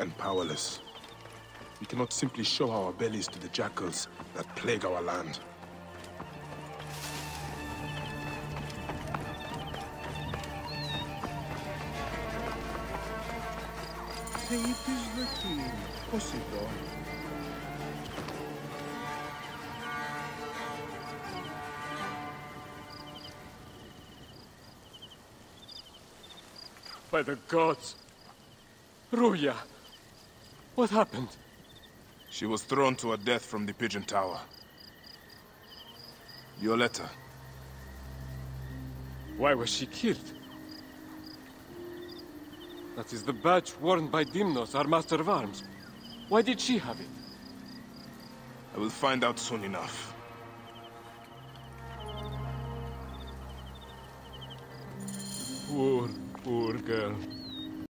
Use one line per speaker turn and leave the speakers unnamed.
and powerless. We cannot simply show our bellies to the jackals that plague our land.
It is the king, Poseidon.
By the gods! Ruya! What happened?
She was thrown to her death from the Pigeon Tower. Your letter.
Why was she killed? That is the badge worn by Dimnos, our master of arms. Why did she have it?
I will find out soon enough.
Poor girl.